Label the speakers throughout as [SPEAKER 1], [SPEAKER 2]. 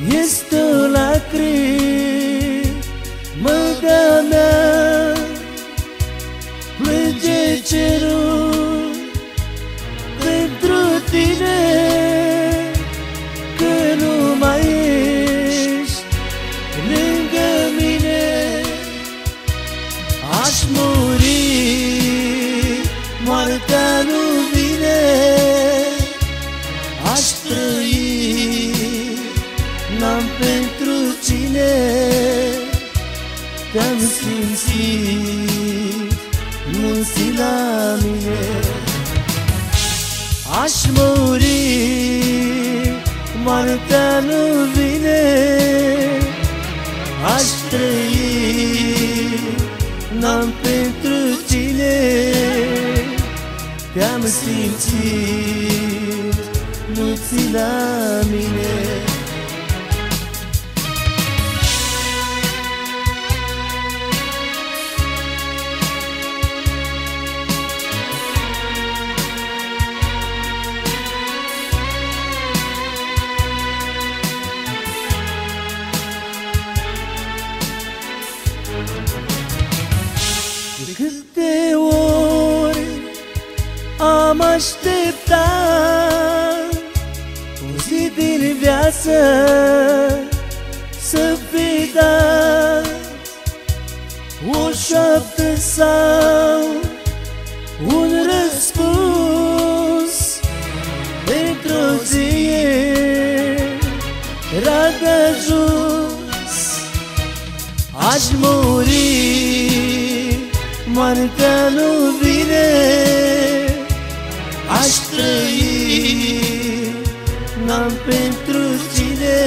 [SPEAKER 1] este o lacrimă de-a mea, plânge cerul pentru tine, că nu mai ești lângă mine. Aș muri, moartea nu vine, aș trăi, n-am pentru cine. Te-am simțit, nu-ți la mine. Aș muri, moartea nu vine, aș trăi, n-am pentru cine. Te-am simțit, nu-ți la mine. De câte ori am așteptat o zi din viață să fi dat o șoaptă sau un răspuns într-o zi era de ajuns. Aș muri, moartea nu vine, aș trăi, n-am pentru cine.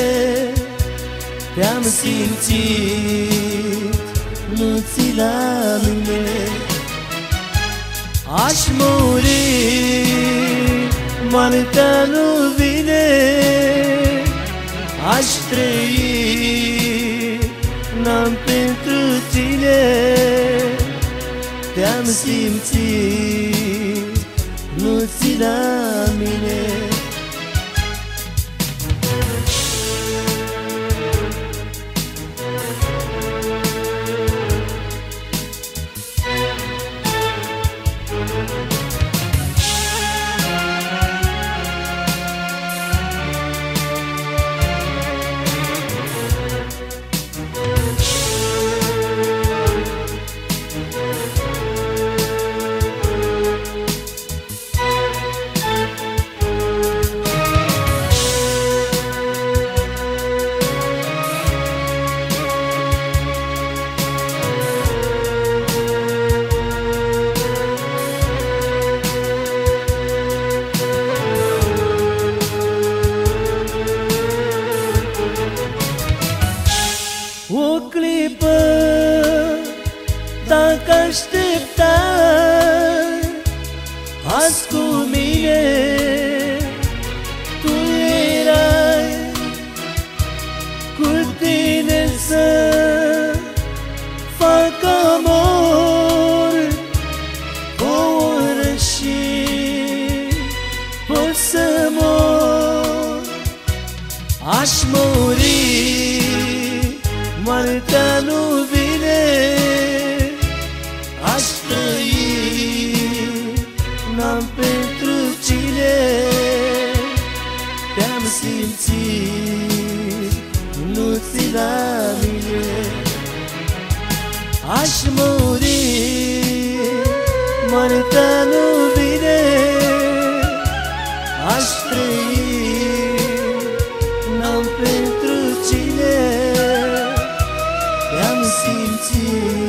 [SPEAKER 1] Te-am simțit, nu-ți la mine. Aș muri, moartea nu vine, aș trăi, n-am pentru cine. Te-am simțit, nu-ți la mine. O clipă, dacă așteptai, azi cu mine tu erai, cu tine să fac amor o oră și pot să mor. Aș muri, moartea nu vine, aș trăi, n-am pentru cine. Te-am simțit, nu-ți la mine. Aș muri, moartea nu vine, aș trăi, n-am pentru cine. Te-am simțit,